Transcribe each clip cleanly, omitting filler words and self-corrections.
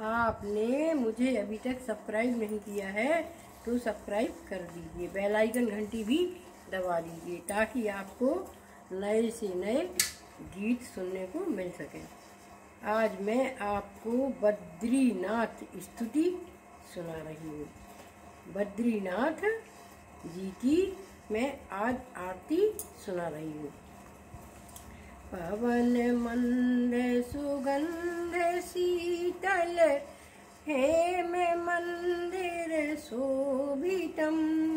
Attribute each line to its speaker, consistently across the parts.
Speaker 1: आपने मुझे अभी तक सब्सक्राइब नहीं किया है तो सब्सक्राइब कर दीजिए, बेल आइकन घंटी भी दबा दीजिए ताकि आपको नए से नए गीत सुनने को मिल सके। आज मैं आपको बद्रीनाथ स्तुति सुना रही हूँ। बद्रीनाथ जी की मैं आज आरती सुना रही हूँ। पवन मंद सुगंध शीतल हेम मंदिर शोभितम्।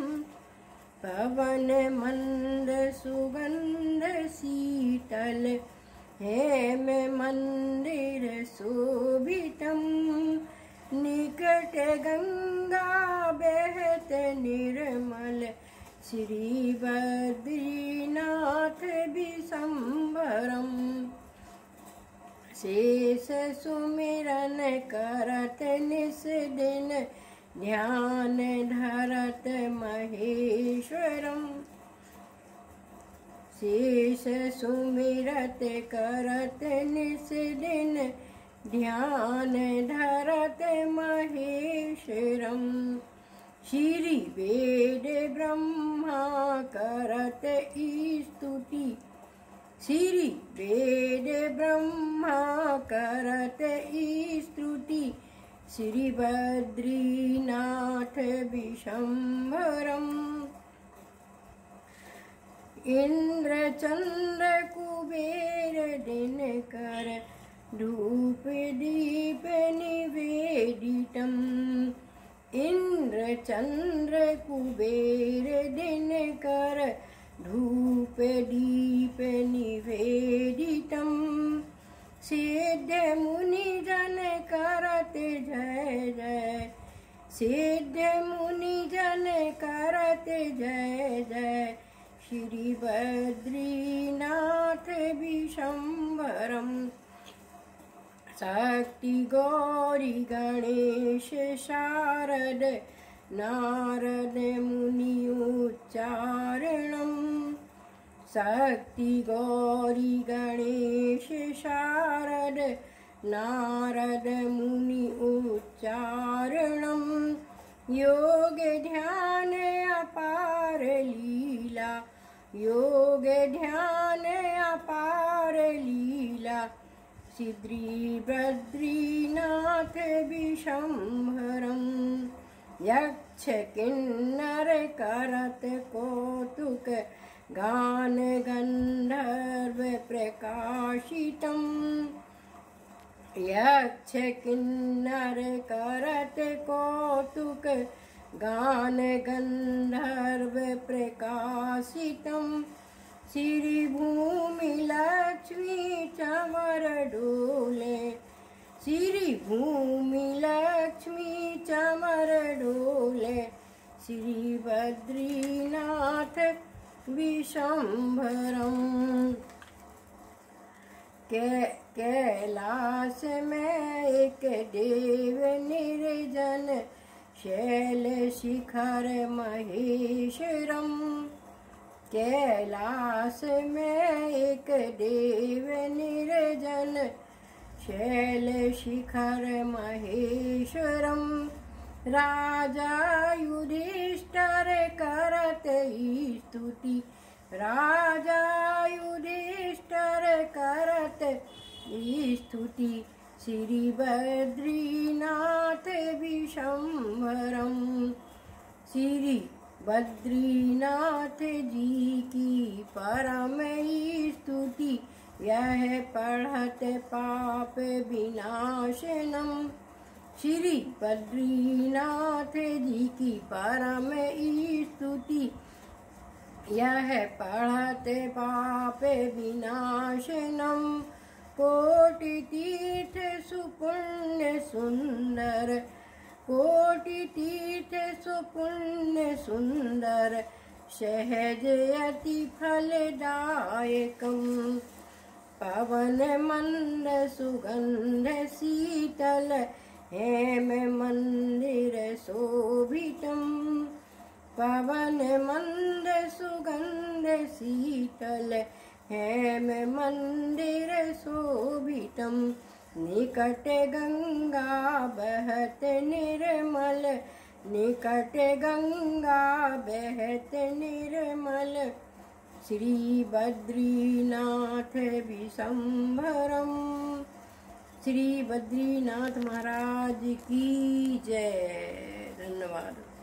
Speaker 1: पवन मंद सुगंध शीतल हेम मंदिर शोभितम्। निकट गंगा बहत निर्मल श्री बद्रीनाथ विशंभरम्। शेष सुमिरन करत निस दिन ध्यान धरत महेश्वरम्। शेष सुमिरत करत निस दिन ध्यान धरत महेश्वरम्। श्री वेद ब्रह्मा करत स्तुति। श्री वेद ब्रह्मा करत स्तुति श्री बद्रीनाथ विशंभरम्। इंद्र चंद्र कुबेर दिनकर धूप दीप निवेदितम्। इंद्र चंद्र कुबेर दिनकर धूप दीप निवेदितम्। सिद्ध मुनि जन करत जय जय। सिद्ध मुनि जन करत जय जय श्री बद्रीनाथ विशंभरम्। शक्ति गौरी गणेश शारद नारद मुनि उच्चारणम्। शक्ति गौरी गणेश शारद नारद मुनि उच्चारणम्। योग ध्यान अपार लीला। योग ध्यान अपार लीला श्री बद्रीनाथ विशंभरम्। यक्ष किन्नर करत कौतुक गान गंधर्व प्रकाशितम्। यक्ष किन्नर करत कौतुक गान गंधर्व प्रकाशितम्। श्री भूमि लक्ष्मी चमर डोले। श्री भूमि लक्ष्मी चमर डोले श्री बद्रीनाथ विशंभरम्। कैलाश में एक देव निर्जन शैल शिखर महेश्वरम्। कैलाश में एक देव निर्जन शैल शिखर महेश्वरम्। राजा युधिष्ठिर करत स्तुति। राजा युधिष्ठिर करत स्तुति श्री बद्रीनाथ विशंभरम्। श्री बद्रीनाथ जी की परम स्तुति यह पढ़त पाप विनाशनम्। श्री बद्रीनाथ जी की परम स्तुति यह पढ़त पाप विनाशनम्। कोटि तीर्थ सुपुण्य सुंदर। कोटि तीर्थ सुपुण्य सुंदर सहज अति फलदायकम्। पवन मंद सुगंध शीतल हेम मंदिर शोभितम्। पवन मंद सुगंध शीतल हेम मंदिर शोभितम्। निकट गंगा बहत निर्मल, निकट गंगा बहत निर्मल, श्री बद्रीनाथ विशंभरम। श्री बद्रीनाथ महाराज की जय। धन्यवाद।